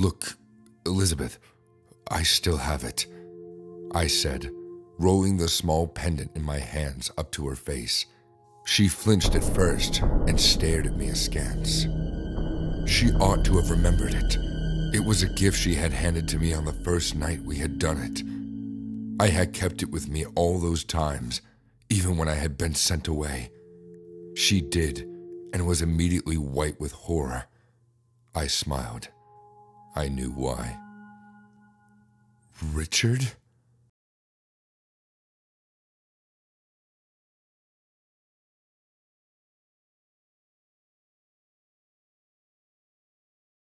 "Look, Elizabeth, I still have it," I said, rolling the small pendant in my hands up to her face. She flinched at first and stared at me askance. She ought to have remembered it. It was a gift she had handed to me on the first night we had done it. I had kept it with me all those times, even when I had been sent away. She did, and was immediately white with horror. I smiled. I knew why. "Richard?"